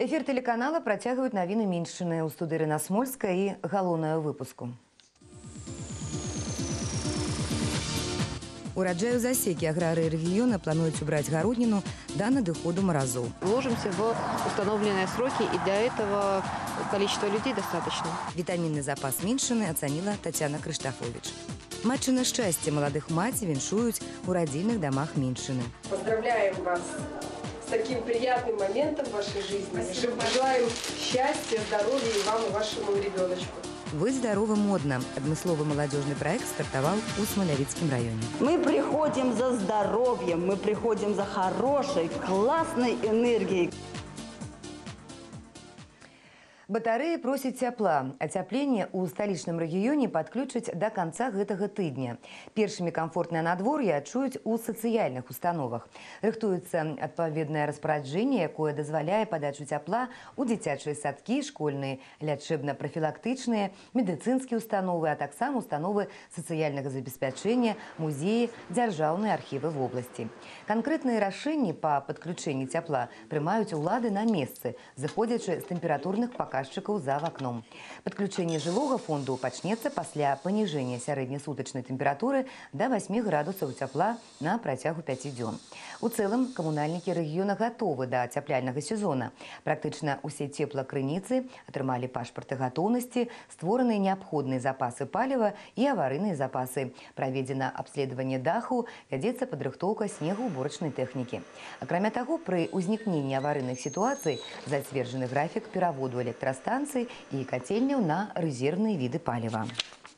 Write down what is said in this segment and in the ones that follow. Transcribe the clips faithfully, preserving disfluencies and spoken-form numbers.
Эфир телеканала протягивают новины Миншчыны. У студии Ирина Смольская и галоўнае выпуску. Ураджаю засеки аграрии региона планируют убрать гароднину до надыходу морозов. Вложимся в установленные сроки, и для этого количество людей достаточно. Витаминный запас Миншчыны оценила Татьяна Крыштафович. Матчы на счастье молодых маці віншуюць у родильных домах Миншчыны. Поздравляем вас с таким приятным моментом в вашей жизни. Спасибо. Желаем счастья, здоровья и вам, и вашему ребеночку. «Быть здоровым модно» – адмысловый молодежный проект стартовал у Смолявицком районе. Мы приходим за здоровьем, мы приходим за хорошей, классной энергией. Батареи просят тепла. Отопление у столичном регионе подключат до конца гэтага тыдня. Первыми комфортное надворье адчуюць у социальных установах. Рыхтуется отповедное распоряджение, якое дозволяет подачу тепла у дзіцячыя садки, школьные, лячебно-профилактичные, медицинские установы, а таксама установы социального забеспячения, музеи, державные архивы в области. Конкретные решения по подключению тепла принимают улады на месте, заходячи с температурных показателей за окном. Подключение жилого фонду пачнецца пасля понижения сярэднесутачной температуры до восьми градусов тепла на протягу пяти дзён. У целом коммунальники региона готовы до отопляльного сезона. Практично усе теплокрыніцы атрымалі пашпорты готовности, створаны необходные запасы палива и аварийные запасы. Проведено обследование даху, вядзецца падрыхтоўка снегоуборочной техники. Акрамя того, при узникнении аварийных ситуаций зацверджены график переводу электростанций и котельняў на резервные виды палива.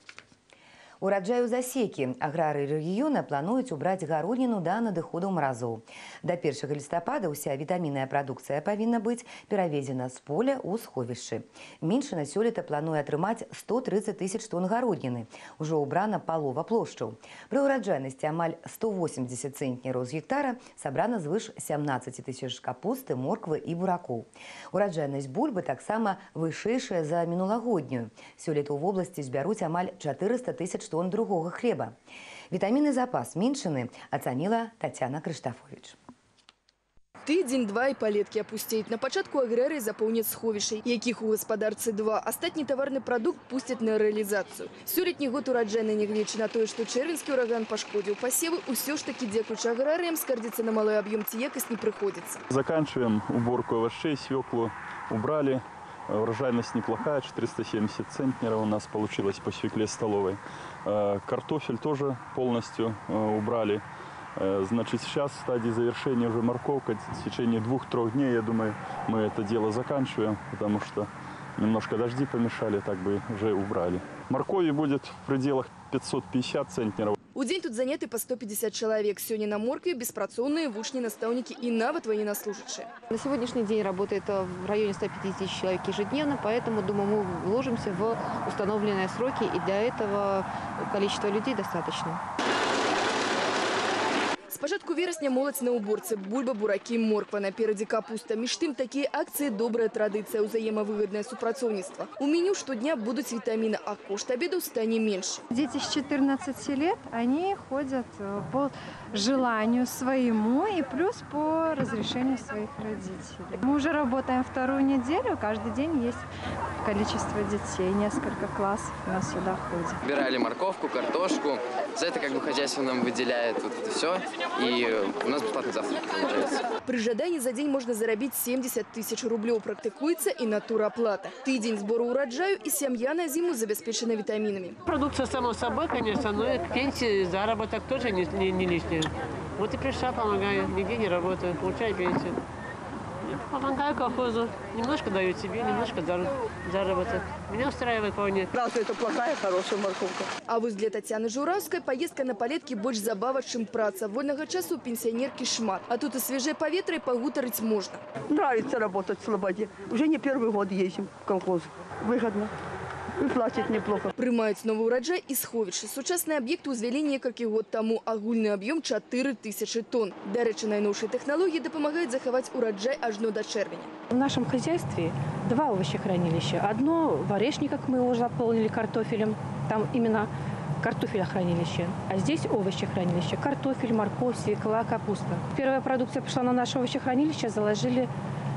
Ураджаю засеки. Аграрии региона плануют убрать гароднину до надыходу морозов. До первого листопада вся витаминная продукция повинна быть перевезена с поля у сховішчы. Миншчына сёлета плануе атрымаць сто тридцать тысяч тонн гароднины. Уже убрана полова плошчаў. При ураджайности амаль сто восемьдесят центнеров с гектара собрано звыш семнадцати тысяч капусты, морквы и бураков. Ураджайность бульбы таксама вышэйшая за мінулагоднюю. Сёлета в области збяруць амаль четыреста тысяч тонн другого хлеба. Витаминный запас Миншчыны оценила Татьяна Крыштафович. Тыдзень-два и палетки опустеют. На початку аграрии заполнят сховішай, яких у господарцы два. Остатний товарный продукт пустят на реализацию. Сёлетний год урожайный, нягледзячы на то, что червенский ураган пошкодил посевы, усё ж таки дзякуючы аграриям скардзіцца на малый объем ці якасць не приходится. Заканчиваем уборку овощей, свеклу убрали. Урожайность неплохая, четыреста семьдесят центнеров у нас получилось по свекле столовой. Картофель тоже полностью убрали. Значит, сейчас в стадии завершения уже морковка. В течение двух-трех дней, я думаю, мы это дело заканчиваем, потому что немножко дожди помешали, так бы уже убрали. Моркови будет в пределах пятьсот пятьдесят центнеров. У день тут заняты по сто пятьдесят человек. Сегодня на моркве беспрацоўныя вучні, наставники и нават военнослужащие. На сегодняшний день работает в районе ста пятидесяти тысяч человек ежедневно, поэтому, думаю, мы вложимся в установленные сроки, и для этого количество людей достаточно. С початку вересня моладзь на уборцы. Бульба, бураки, морква, напереди капуста. Меж тым, такие акции – добрая традиция, взаимовыгодное супрацоўніцтва. У меню штодня будут витамины, а кошт обедов станет меньше. Дети с четырнадцати лет, они ходят по желанию своему и плюс по разрешению своих родителей. Мы уже работаем вторую неделю, каждый день есть количество детей, несколько классов у нас сюда ходят. Убирали морковку, картошку. За это как бы хозяйство нам выделяет вот это все. И у нас бесплатный завтрак получается. При жадании за день можно заработать семьдесят тысяч рублей. Практикуется и натуроплата. Тыдень сбора урожаю, и семья на зиму забеспечена витаминами. Продукция, само собой, конечно, но и пенсия, заработок тоже не, не, не лишний. Вот и пришла, помогаю, нигде не работаю, получаю пенсию. Помогаю колхозу. Немножко даю себе, немножко заработок. Меня устраивает вполне. Разве это плохая, хорошая морковка? А вот для Татьяны Журавской поездка на палетке больше забава, чем праца. Вольного часу у пенсионерки шмат. А тут и свежее поветра, и погутарить можно. Нравится работать в Слободе. Уже не первый год ездим в колхоз. Выгодно. И платят неплохо. Прымаюць новый урожай и сховішчы. Сучасные объекты узвели некалькі год тому. Агульный объем четыре тысячи тонн. Дарэчы, найноўшыя технологии допомагают заховать урожай ажно до червеня. В нашем хозяйстве два овощехранилища. Одно в Орешниках мы уже заполнили картофелем. Там именно картофелехранилище. А здесь овощехранилище. Картофель, морковь, свекла, капуста. Первая продукция пришла на наше овощехранилище, заложили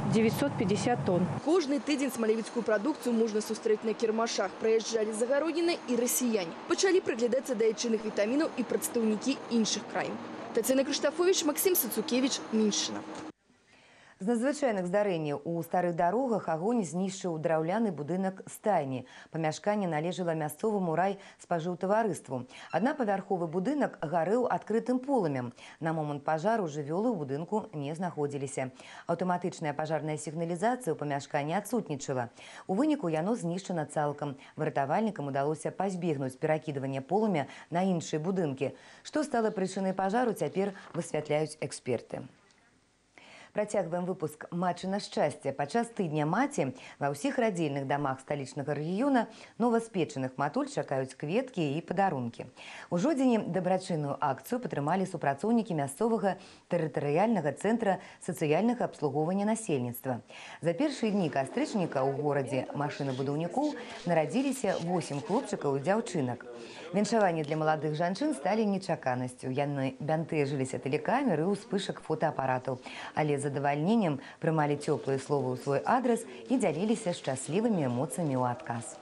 девятьсот пятьдесят тонн. Кожный тыдзень смалевицкую продукцию можно сустріць на кірмашах. Проезжали загароднины и россияне. Пачали приглядаться до айчынных витаминов и представники іншых краін. Татьяна Криштофович, Максим Сацукевич, Миншина. З надзвычайных здарэнняў у старых дарогах агонь знішчыў драўляны будынак стайні. Памяшканне належала мясцоваму райспажыўтаварыству. Аднапавярховы будынак гарэў адкрытым полымем. На момант пажару жывёлы ў будынку не знаходзіліся. Аўтаматычная пажарная сігналізацыя ў памяшканні адсутнічала. У выніку яно знішчана цалкам. Выратавальнікам удалося пазбегнуць перакідвання полымя на іншыя будынкі. Што стала прычынай пажару, цяпер высвятляюць эксперты. Працягваем выпуск «Матчы на шчасце». Падчас тыдня маці ва ўсіх радзільных дамах сталічнага рэгіёна новаспечаных матуль чакаюць кветкі і падарункі. У жодзені дабрачынную акцыю падтрымалі супрацоўнікі мясцовага тэрытарыяльнага цэнтра сацыяльнага абслугоўвання насельніцтва. За першыя дні кастрычніка ў горадзе машынабудаўнікоў нарадзіліся восем хлопчыкаў і дзяўчынак. Віншаванні для маладых жанчын сталі нечаканасцю. Яны бянтэжыліся тэлекамер і ўспышак фотаапаратаў. Але з задавальненнем прымалі цёплыя словы ў свой адрес і дзяліліся шчаслівымі эмоцыямі ў адказ.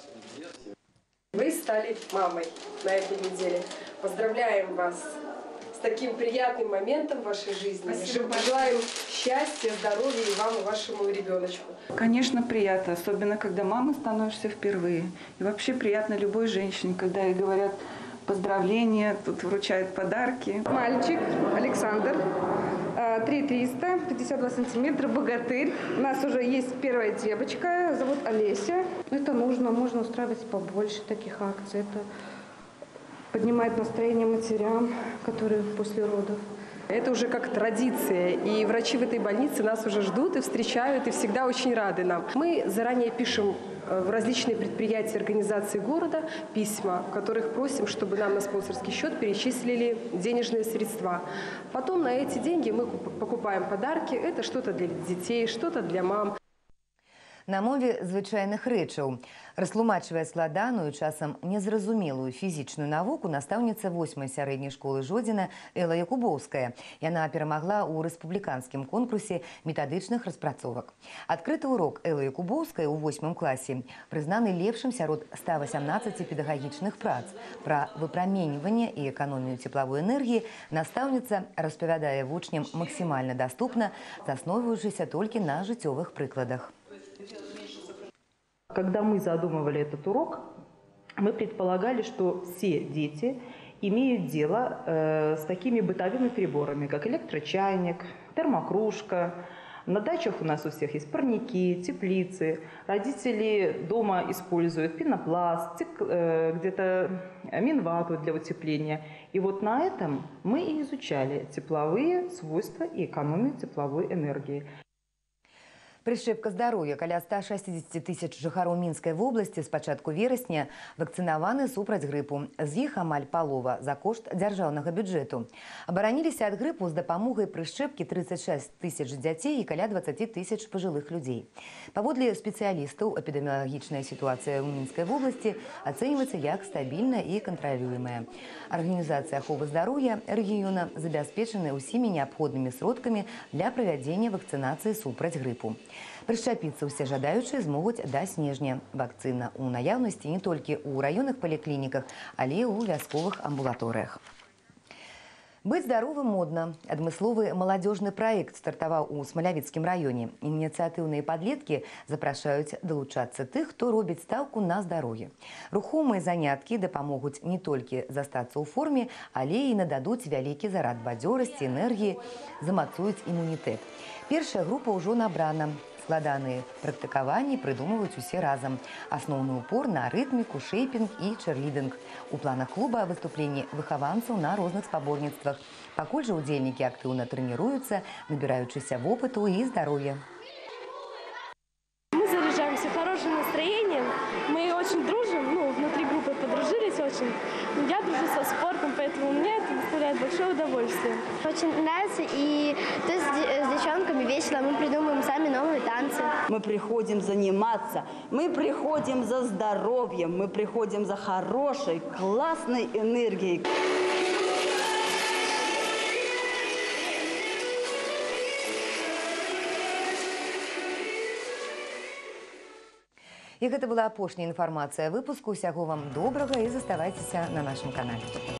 Вы стали мамой на этой неделе. Поздравляем вас с таким приятным моментом в вашей жизни. Спасибо. Желаем счастья, здоровья и вам, и вашему ребеночку. Конечно, приятно, особенно когда мамой становишься впервые. И вообще приятно любой женщине, когда ей говорят поздравления, тут вручают подарки. Мальчик Александр, три триста, пятьдесят два сантиметра, богатырь. У нас уже есть первая девочка, зовут Олеся. Это нужно, можно устраивать побольше таких акций. Это поднимает настроение матерям, которые после родов. Это уже как традиция, и врачи в этой больнице нас уже ждут и встречают, и всегда очень рады нам. Мы заранее пишем в различные предприятия, организации города письма, в которых просим, чтобы нам на спонсорский счет перечислили денежные средства. Потом на эти деньги мы покупаем подарки. Это что-то для детей, что-то для мам. На мове звычайных рэчаў растлумачвае складаную, часам незразумелую фізічную навуку настаўніца восьмай сярэдняй школы Жодзіна Элла Якубоўская. Яна перамагла ў рэспубліканскім конкурсе метадычных распрацовак. Адкрыты урок Эллы Якубоўскай у восьмым класе прызнаны лепшым сярод ста васямнаццаці педагагічных прац. Пра выпраменьванне і эканомію цеплавой энергіі настаўніца распавядае вучням максімальна даступна, заснойваючыся толькі на жыццёвых прыкладах. Когда мы задумывали этот урок, мы предполагали, что все дети имеют дело э, с такими бытовыми приборами, как электрочайник, термокружка. На дачах у нас у всех есть парники, теплицы. Родители дома используют пенопласт, э, где-то минвату для утепления. И вот на этом мы и изучали тепловые свойства и экономию тепловой энергии. Прышчэпка здароўя. Каля ста шэсцідзесяці тысяч жыхароў Мінскай вобласці з пачатку верасня вакцынаваны супраць грыпу. З іх амаль палова за кошт дзяржаўнага бюджэту. Абараніліся ад грыпу з дапамогай прышчэпкі трыццаць шэсць тысяч дзяцей і каля дваццаць тысяч пажылых людзей. Паводле спецыялістаў, эпідэміялагічная сітуацыя ў Мінскай вобласці ацэньваецца як стабільная і кантралюемая. Арганізацыя аховы здароўя рэгіёна забяспечаны ўсімі неабходнымі сродкамі для правядзення вакцынацыі супраць грыпу. Прышчапіцца ўсе жадаючыя змогуць да снежня. Вакцына ў наяўнасці не толькі ў раённых паліклініках, але і ў вясковых амбулаторыях. Быць здаровым модна. Адмысловы маладзёжны праект стартаваў у Смалявіцкім раёне. Ініцыятыўныя падлеткі запрашаюць далучацца тых, хто робіць стаўку на здароўе. Рухомыя заняткі дапамогуць не толькі застацца ў форме, але і нададуць вялікі зарад бадзёрасці, энергіі, замацуюць імунітэт. Першая група ўжо набрана. Складаныя практыкаванні прыдумваюць усе разам. Асноўны упор на рытміку, шэйпінг і чэрлідынг. У планах клуба выступленні выхаванцаў на розных спаборніцтвах. Пакуль жа удзельнікі актыўна трэніруюцца, набіраючыся вопыту і здароўя. Мы заряжаемся хорошим настроением. Мы очень дружим, ну, внутри группы подружились очень. Я дружу со спортом, поэтому меня это доставляет большое удовольствие. Очень нравится, и то есть с девчонками весело, мы придумываем сами новые танцы. Мы приходим заниматься, мы приходим за здоровьем, мы приходим за хорошей, классной энергией. І гэта была апошняя інфармацыя выпуску. Усяго вам добрага і заставайцеся на нашым канале.